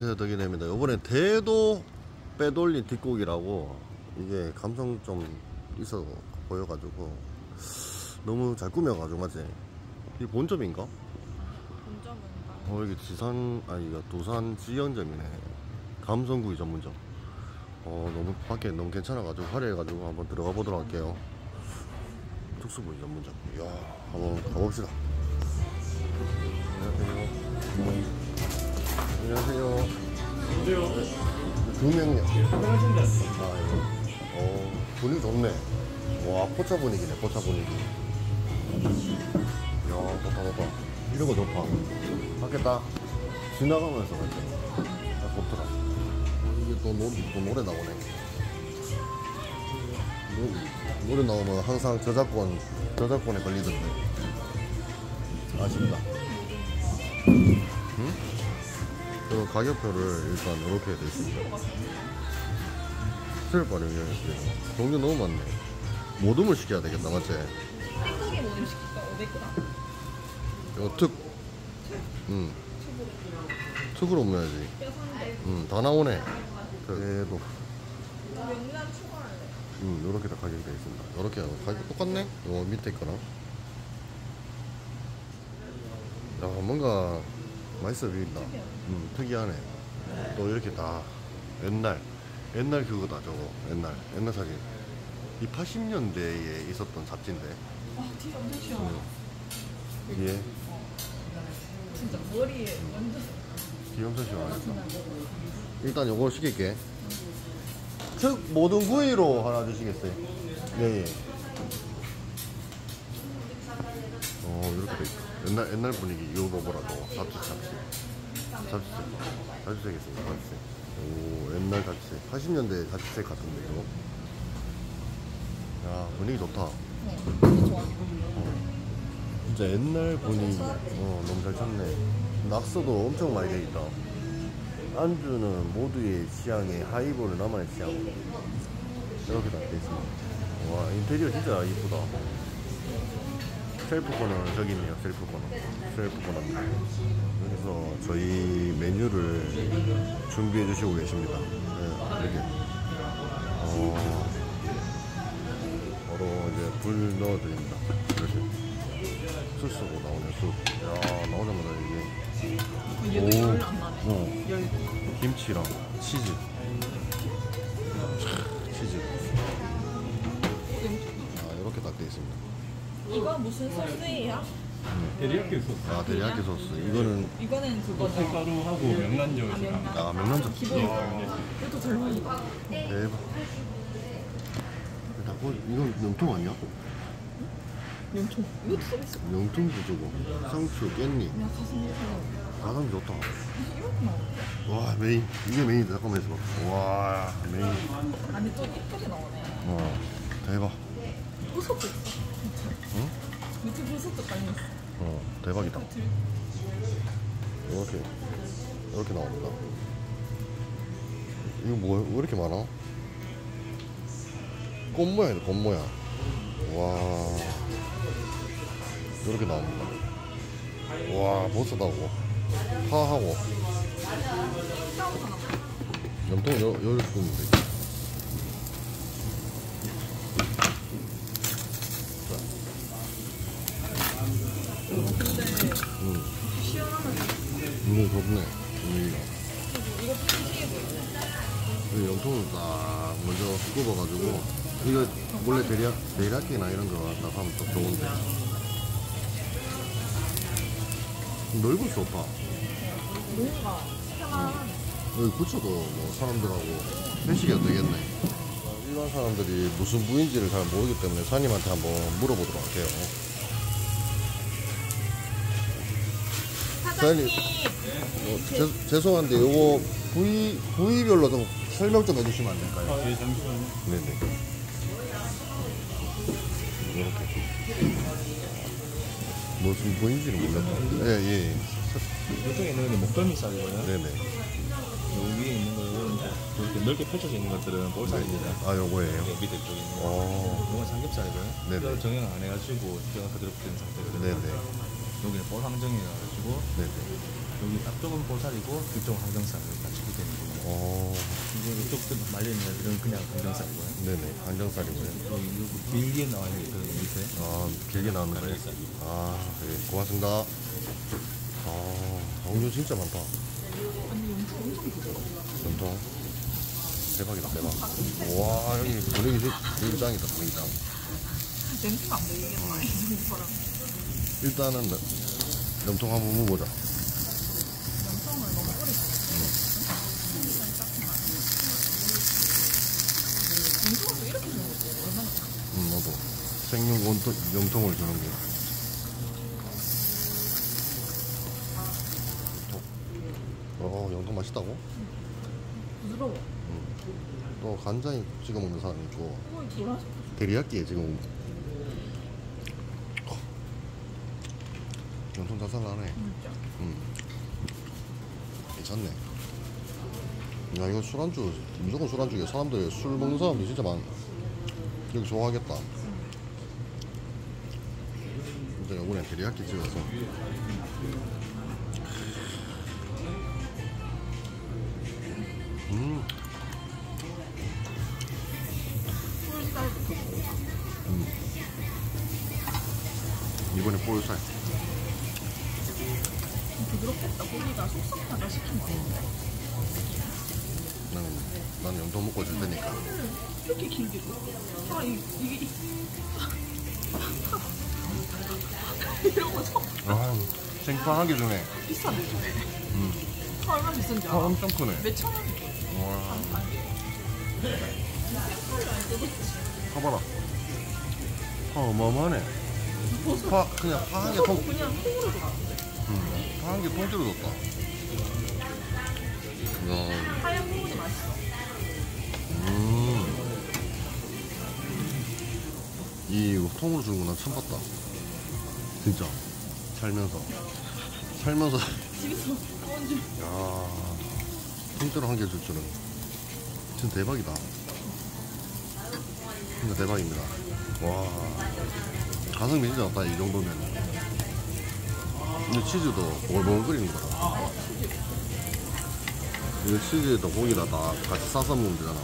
덕이 됩니다. 이번에 대도 빼돌린 뒷고기라고 이게 감성 좀 있어 보여가지고 너무 잘 꾸며가지고 맞지? 이게 본점인가? 본점인가? 여기 이거 두산 지연점이네. 감성구이 전문점. 너무 밖에 너무 괜찮아가지고 화려해가지고 한번 들어가 보도록 할게요. 특수부위 전문점. 이야, 한번 가봅시다. 안녕하세요. 두 명이요. 분위기 좋네. 와, 포차 분위기네, 포차 분위기. 이야, 좋다. 이런 거 좋다. 밖에 딱 지나가면서 딱 좋더라. 이게 또 노래 나오네. 노래 나오면 항상 저작권에 걸리던데. 아쉽다. 응? 그럼 가격표를 일단 이렇게 돼 있습니다. 스테이크바리 영양제 종류 너무 많네. 모듬을 시켜야 되겠다, 맞지? 한국에 모듬 시킬까? 500g? 이거 특으로 먹어야지. 다 나오네. 그래도 명란 추가할래. 요렇게 다 가격이 되어 있습니다. 요렇게 가격 똑같네? 요 밑에 거랑. 야, 뭔가 맛있어 보인다. 특이하네. 또 이렇게 다 옛날 그거다. 저거 옛날 사진. 이 80년대에 있었던 잡지인데. 아, 뒤에 엄청 시원하다. 예. 진짜 머리에 완전. 뒤에 엄청 시원하겠다. 일단 요걸 시킬게. 특 모든 부위로 하나 주시겠어요? 네. 이렇게 돼 있어. 옛날 분위기. 이거 뭐라고? 잡지색 있습니다. 잡지색. 오, 옛날 잡지색. 80년대 잡지색 같은데 이거. 야, 분위기 좋다. 너무 좋아. 진짜 옛날 분위기. 너무 잘 쳤네. 낙서도 엄청 많이 돼 있다. 안주는 모두의 취향에 하이볼은 나만의 취향. 이렇게 다 돼 있습니다. 와, 인테리어 진짜 이쁘다. 셀프 코너는 저기 있네요. 셀프 코너입니다. 여기서 저희 메뉴를 준비해 주시고 계십니다. 네, 이렇게. 바로 이제 불 넣어 드립니다. 이렇게. 숯으로 나오네, 숯. 야, 나오자마자 이게. 얘도 열 안 나네. 열. 김치랑 치즈. 이렇게 딱 돼 있습니다. 이거 무슨 소스예요? 데리야끼 소스. 데리야끼 소스. 이거는 그거죠. 쌀가루하고 명란젓이랑. 명란젓. 기본. 이것도 젊은이다. 대박. 이건 명통 아니야? 명품. 이것도 서비스. 명통도 저거. 상추, 깻잎. 그냥 가슴이 있어. 가성비 좋다. 이렇게 나와. 와, 메인. 이게 메인이다. 잠깐만 있어봐. 와, 메인. 아니 또 이쁘게 나오네. 대박. 버섯도 있어. 응? 밑에 버섯도 깔려있어. 대박이다. 이렇게 나옵니다. 이거 뭐야? 왜 이렇게 많아? 꽃 모양이다, 꽃 모양. 와. 이렇게 나옵니다. 와, 버섯하고, 파하고. 염통 여기 굽으면 되지. 이거 좋네. 분위기가. 이거 푸시해 보이네. 염통을 딱 먼저 굽어가지고 이거 원래 데리야끼나 이런 거 딱 하면 또 좋은데 넓을 수 없다. 뭔가 편안한. 여기 붙여도 뭐 사람들하고 회식이 안 되겠네. 일반 사람들이 무슨 부위인지를 잘 모르기 때문에 사장님한테 한번 물어보도록 할게요. 사장님, 죄송한데 요거 부위별로 좀 설명 좀 해주시면 안 될까요? 예, 잠시만요. 네네. 이렇게 무슨 부위인지는 몰랐다. 예. 이쪽에 있는 게 목덜미살이고요. 네네. 요 위에 있는 거는 이렇게 넓게 펼쳐져 있는 것들은 볼살입니다. 요거예요. 밑에 쪽에 있는 거. 이건 삼겹살이고요. 네네. 뼈 정형 안 해가지고 뼈가 그대로 붙은 상태거든요. 네네. 여기는 볼항정이라 가지고 네네. 여기 앞쪽은 보살이고 뒤쪽은 항정살을 같이 되는 거고 이제 이쪽도 말려있는 애들은 그냥 항정살이고요. 네네, 항정살이고요. 여기 길게 나와 있는 그 밑에 아, 길게 나오는 거예요? 항정살. 아, 네, 고맙습니다. 종류 진짜 많다. 아니 엄청 부드러워. 엄청 대박이다, 대박. 와, 여기 분위기 되게 짱이다, 분위기 짱. 냄새가 안 배이겠나 이 정도랑. 일단은 염통 한번 먹어보자. 염통을 너무 오래 염통을 이렇게 주는 거지 얼마나? 나도 생육 염통을 주는 게. 염통 맛있다고? 부드러워. 또 간장에 찍어 먹는 사람 있고 거의 보라색. 데리야끼에 지금 염통 잘 살라네. 진짜. 괜찮네. 야, 이거 술안주 무조건 술안주야. 사람들 술 먹는 사람들이 진짜 많아. 여기 좋아하겠다. 진짜 요번에 데리야끼 찍어서 꿀쌀부터 먹자. 이번에 볼살. 부드럽겠다. 고기가 속삭하다 시킨 거 같은데. 나는 염통 먹고 줄 테니까. 이렇게 길게 줘. 이게 이러고 처음 생파 한 개 주네. 비싼데 얼마 비싼지 알아? 엄청 크네. 몇천 원? 와. 봐봐라. 어마어마하네. 그냥 파 한 개 통. 그냥 통으로 줬는데 파 한 개 통째로 줬다. 이야. 하얀 부분이 맛있어. 이 통으로 주는 거 난 처음 봤다. 진짜. 살면서. 집에서 구운 줄. 야, 통째로 한 개 줄 줄은. 진짜 대박이다. 진짜 대박입니다. 와. 가성비 진짜 없다, 이 정도면. 근데 치즈도 보글보글 끓이는 거라. 이거 치즈에다 고기다 다 같이 싸서 먹으면 되잖아.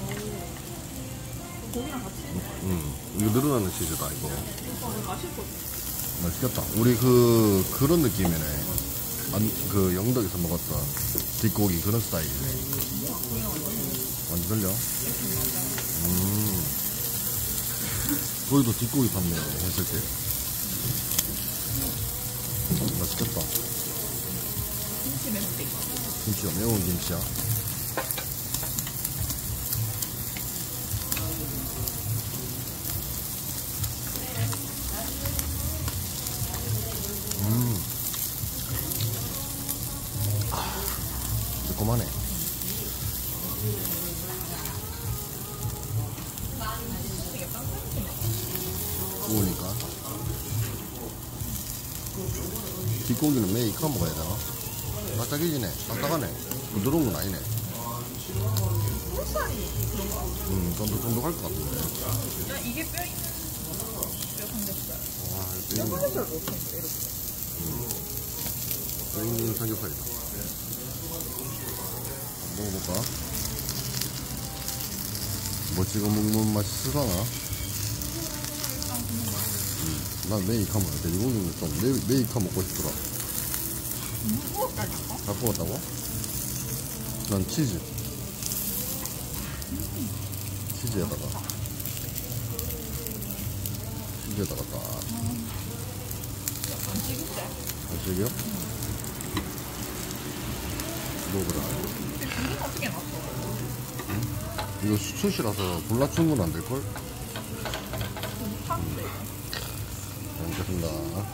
고기랑 같이 이거 늘어나는 치즈다, 이거. 맛있거든. 맛있겠다. 우리 그런 느낌이네. 그 영덕에서 먹었던 뒷고기 그런 스타일이네. 완전 들려? 거기도 뒷고기 판매 했을 때. 맛있겠다. 김치 맵대. 김치가 매운 김치야. 매콤하네. 되게 깜깜이네. 구우니까. 뒷고기는 매일 익혀 먹어야 되나? 딱딱해지네. 딱딱하네. 부드러운 건 아니네. 꿀살이 그런 거. 쫀득쫀득할 것 같은데. 야 이게 뼈 있는 뼈 삼겹살. 와, 뼈 삼겹살 못했는데 이렇게. 뼈 있는 삼겹살이다. 먹어볼까? 뭐 찍어 먹는 맛이 쓰라나? 난 메이커 먹어. 돼지고기는 좀 메이커 먹고 싶더라. 무거웠다니까? 다 구웠다고? 난 치즈. 치즈에다가 딱. 안 찌긴데? 안 찌겨? 먹어보라. 근데 불은 어떻게 놨어? 이거 수시라서 불 낮춘 건 안 될걸? 좀 타는데 잘 먹겠습니다.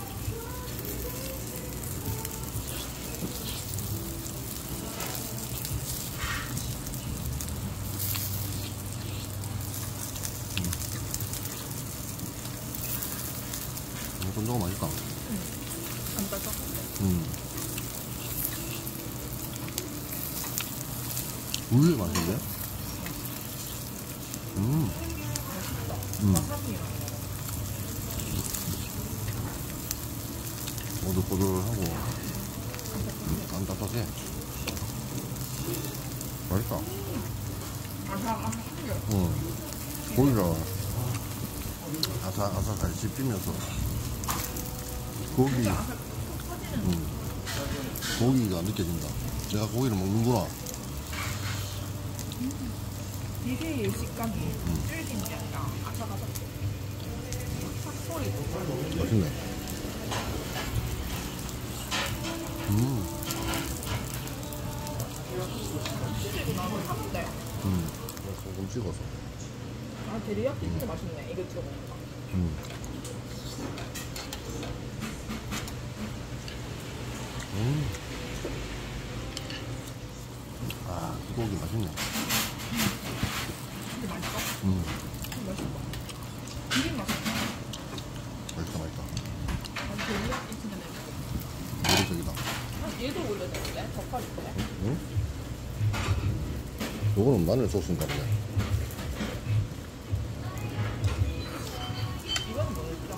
쫀쫀거 맛있다. 안 따뜻한데? 우유 맛인데? 와사비랑 오돌오돌하고 안 답답해. 맛있다. 아삭아삭해요. 응. 고기가 아삭아삭하게 씹히면서 고기, 진짜 아삭 톡 터지는. 고기가 느껴진다. 내가 고기를 먹는구나. 되게 식감이 질긴 게 아니라 아삭아삭해. 탁 소리도. 맛있네. 치즈도 나는 하는데. 소금 찍어서. 아, 데리야끼 진짜 맛있네. 이거 찍어 먹는 거. 아, 이 고기 맛있네. 근데 맛있어? 맛있어. 비빔 맛있어. 맛있다, 맛있다. 아, 데리야끼 진짜 맛있어. 매력적이다. 아, 얘도 원래 되는데? 젓갈인데? 응? 요거는 마늘 소스인가 보네. 이거는 뭐였죠?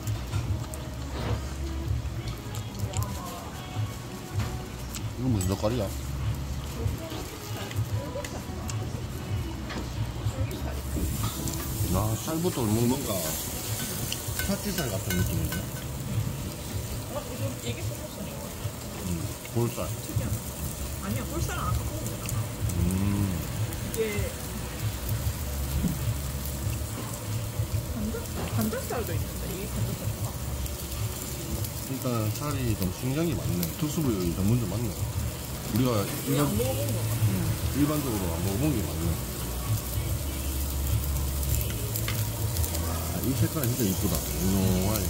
이거 무슨 젓갈이야? 나 살부터 먹는가 파티살 같은 느낌인데? 이게 소스네. 볼살. 특이하다. 아니야, 볼살은 아까 먹은 거잖아. 이게 간장살도 있는데 이게 간장살인가? 일단 살이 좀 신경이 많네. 특수부위 전문점 맞네. 우리가 이거 안 먹어본 거 같아. 일반적으로 안 먹어본 게 많네. 아, 이 색깔이 진짜 이쁘다. 유용하게.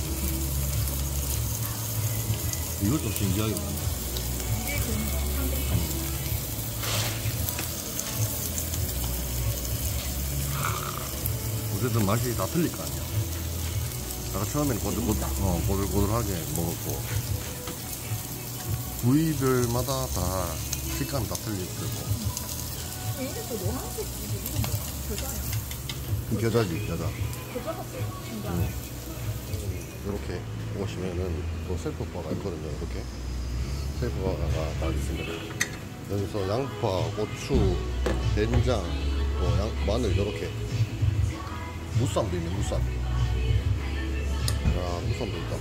이것도 신기하게 많네. 이게 그런 거 한국산. 어쨌든 맛이 다 틀릴 거 아니야. 내가 처음에는 고들고들하게 먹었고, 부위별마다 다 식감이 다 틀릴 거고. 이게 또 노란색 이거 이건 뭐야? 겨자야. 겨자지, 겨자. 겨자 같아요. 진짜. 이렇게 오시면은 또 셀프바가 있거든요. 이렇게 셀프바가 딱 있습니다. 여기서 양파, 고추, 된장, 또 마늘 이렇게 무쌈도 있네. 무쌈. 야, 무쌈도 있다.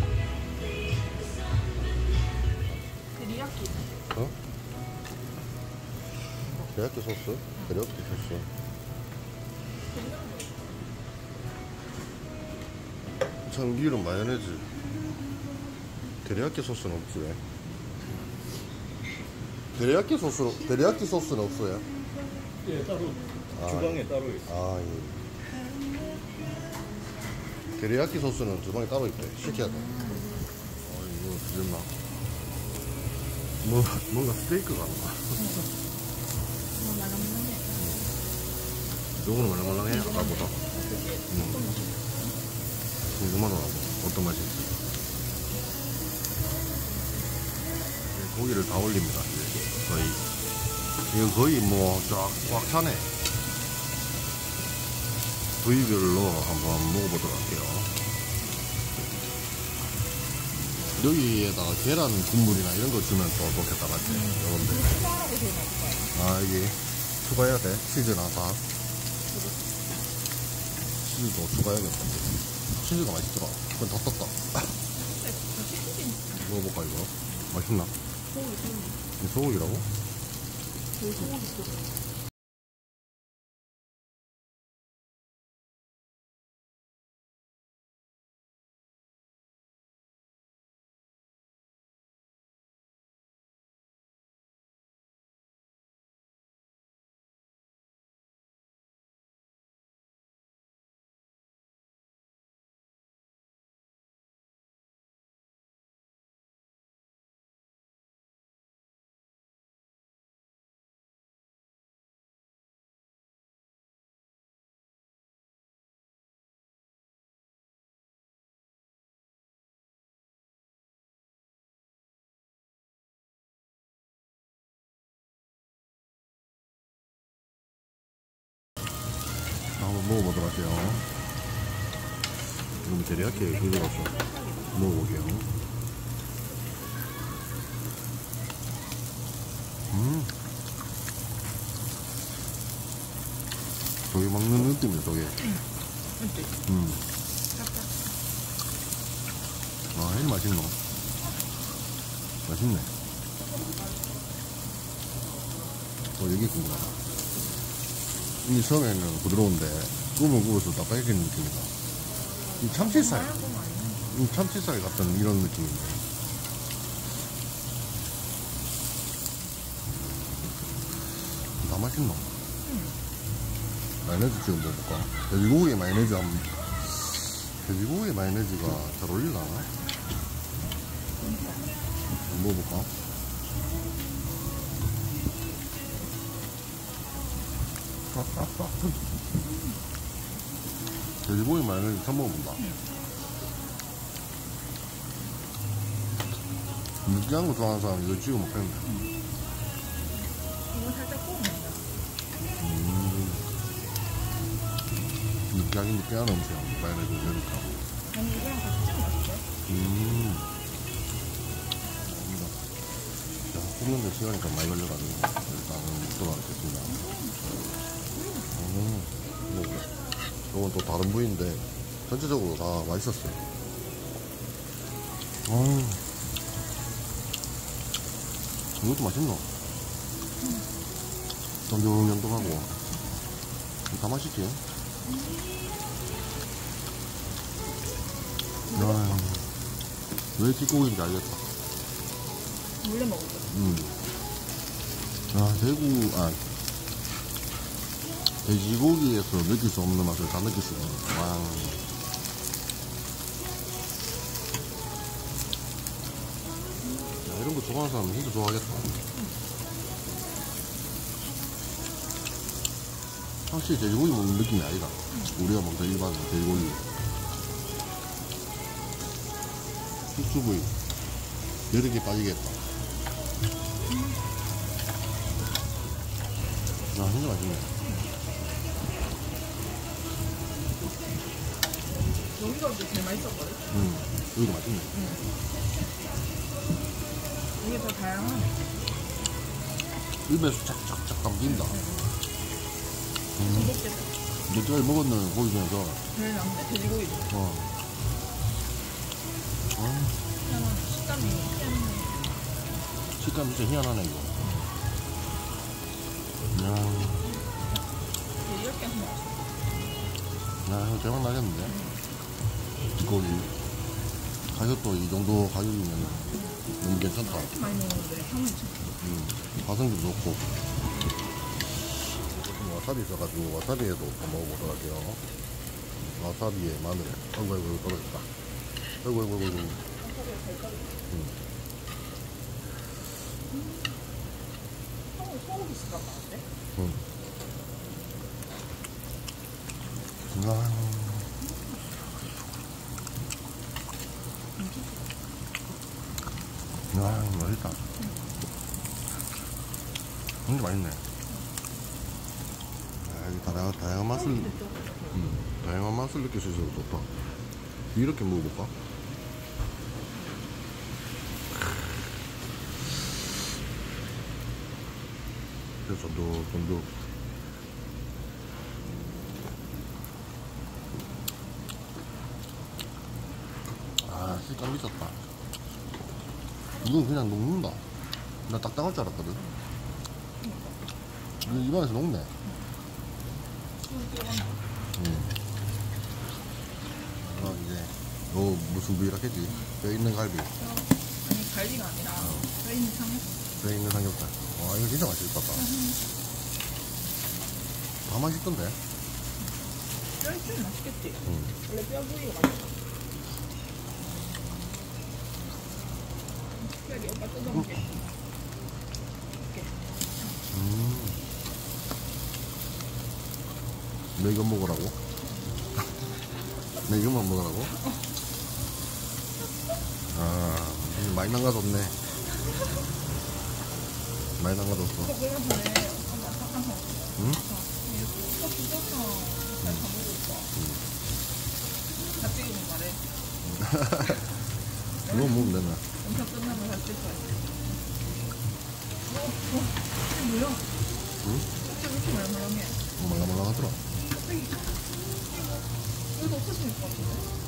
데리야끼. 어? 데리야끼 소스? 데리야끼 소스. 참기름, 마요네즈. 데리야끼 소스는 없지 왜? 데리야끼 소스는 없어요? 예, 따로 주방에 따로 있어. 아, 예. 데리야끼 소스는 주방에 따로 있대. 시켜야 돼. 이거 들렸나? 뭔가 스테이크 같나? 요거는 말랑말랑해, 아까보다. 궁금하더라고. 어떤 맛일지. 고기를 다 올립니다. 이제 거의. 이거 거의 뭐 쫙 차네. 부위별로 한번 먹어보도록 할게요. 여기에다가 계란 국물이나 이런 거 주면 또 좋겠다, 맞지? 여러분들. 추가하라고 되면 어떨까요? 아, 여기 추가해야 돼. 치즈나 다. 치즈도 추가해야겠다. 치즈가 맛있더라. 그건 다 떴다. 근데 다시 튀긴 먹어볼까, 이거? 맛있나? 이 소고기라고? 소고기 소스. 한번 먹어보도록 할게요. 이거 데리야끼 그거라서 먹어볼게요. 저기 먹는 느낌이야, 저게. 그치? 아, 이 맛있노? 맛있네. 이게 궁금하다. 이 처음에는 부드러운데, 구우면 구워서 딱딱해지는 느낌이다. 이 참치살. 이 참치살 같은 이런 느낌인데. 다 맛있노? 마요네즈 지금 먹어볼까? 돼지고기에 마요네즈 돼지고기에 마요네즈가 잘 어울리나? 먹어볼까? 돼지고기 마요네즈 처음 먹어본다. 느끼한 거 좋아하는 사람 이거 찍어 먹겠는데. 이거 살짝 구우면 느끼한 음식 마요네즈 넣으니까. 아니 이거랑 같이 찍으면 맛있어. 자, 굽는데 시간이 좀 많이 걸려가지고 일단은 먹도록 하겠습니다. 먹어볼래. 이건 또 다른 부위인데 전체적으로 다 맛있었어요. 이것도 맛있노? 쫀득쫀득하고 다 맛있지? 왜 찌꺼기인지 알겠다. 물려 먹을 거. 돼지고기에서 느낄 수 없는 맛을 다 느낄 수 있네. 와. 이런 거 좋아하는 사람은 진짜 좋아하겠다. 확실히 돼지고기 먹는 느낌이 아니다. 우리가 먹던 일반 돼지고기. 육수부위. 여러 개 빠지겠다. 진짜 맛있네. 여기가 제일 맛있었거든? 여기도 맛있네. 이게 더 다양하네. 입에서 착착착 감긴다. 중독됐다. 몇자리 먹었는 고기 중에서. 제일 남네, 돼지고기도. 식감이 희한해. 식감 진짜 희한하네, 이거. 이렇게 하면 이거 대박 나겠는데? 뒷고기. 가격도 이 정도 가격이면 너무 괜찮다. 이렇게 많이 먹는데 향이 참. 가성비 좋고. 와사비 있어가지고 와사비에도 또 먹어보도록 할게요. 와사비에 마늘. 아이고 떨어졌다. 아이고. 소고기 있을까 봐는데? 맛있다. 진짜 맛있네. 다양한 맛을 느낄 수 있어서 좋다. 이렇게 먹어볼까? 쫀득쫀득. 식감 미쳤다. 이건 그냥 녹는다. 나 딱딱할 줄 알았거든. 이거 입안에서 녹네. 이제 무슨 부위라 했지? 뼈 있는 갈비. 아니 갈비가 아니라 뼈 있는 삼겹살. 뼈 있는 삼겹살. 와, 이거 진짜 맛있을 것 같다. 다 맛있던데? 뼈 있으면 맛있겠지? 원래 뼈 부위가 맛있어. 여기 오빠 뜯어볼게. 너 이거 먹으라고? 너 이거만 먹으라고? 많이 남가졌네. 많이 남가졌어. 오빠 그러면 전에 엄마 사탕 먹어. 응? 오빠 부족한 다 먹고 있어. 다 찍으면 말해. 이거 먹으면 되나? 영상 끝나면 다 찍을 거야. 이렇게 말랑말랑해. 말랑말랑하더라. 여기도 없어지는 것 같은데?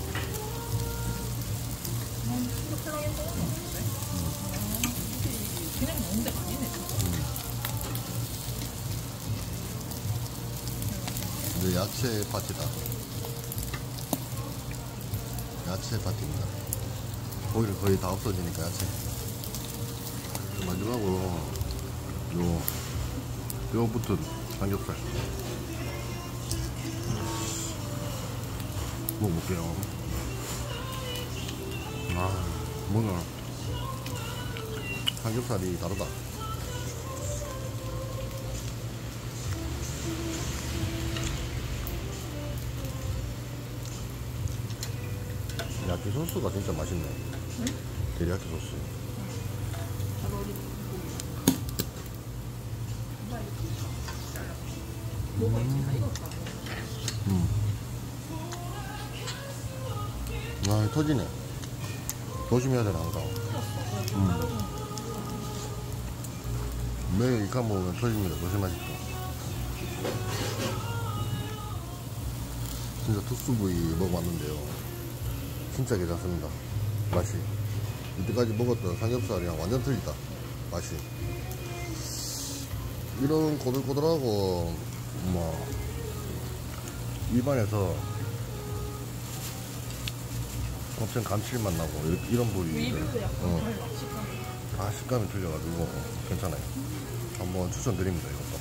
진짜 콜라겐 떠는 것 같은데? 그냥 먹는 데가 아니네, 진짜. 이제 야채 파티다. 야채 파티입니다. 고기를 거의 다 없어지니까 야채. 마지막으로 요 붙은 삼겹살 먹어볼게요. 아, 뭔가 삼겹살이 다르다. 야끼 소스가 진짜 맛있네. 응? 데리야끼 소스. 뭐가 있지? 다 익었다. 아, 터지네. 조심해야 되나, 안 가. 매일 이카 먹으면 터집니다. 조심하십시오. 진짜 특수 부위 먹어봤는데요. 진짜 괜찮습니다. 맛이. 이때까지 먹었던 삼겹살이랑 완전 틀리다. 맛이. 이런 꼬들꼬들하고, 뭐, 일반에서 엄청 감칠맛 나고, 이런 부위들. 리뷰도 약간 달라, 식감이. 아, 식감이 틀려가지고 괜찮아요. 한번 추천드립니다. 이것도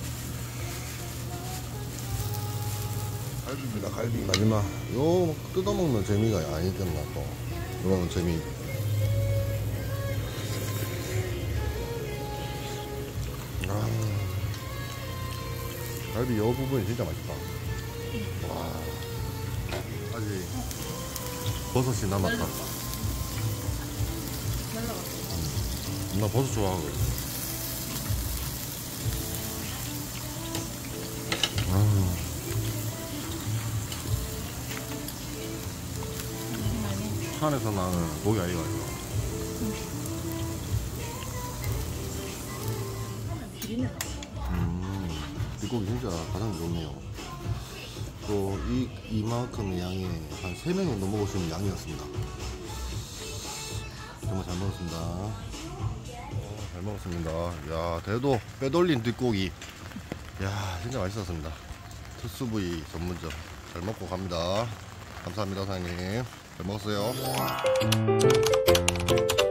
갈비입니다. 갈비 마지막 요 뜯어먹는 재미가 아니겠나. 또 이런 재미. 아, 갈비 요 부분이 진짜 맛있다. 와, 아직 버섯이 남았다. 날라갔어. 나 버섯 좋아하거든. 산에서 나는 고기 아이가 이거. 비린내 나. 뒷고기 진짜 가성비 좋네요. 또 이만큼의 양이 한 3명 정도 먹을 수 있는 양이었습니다. 정말 잘 먹었습니다. 잘 먹었습니다. 야, 대도 빼돌린 뒷고기. 야, 진짜 맛있었습니다. 특수 부위 전문점. 잘 먹고 갑니다. 감사합니다, 사장님. 잘 먹었어요.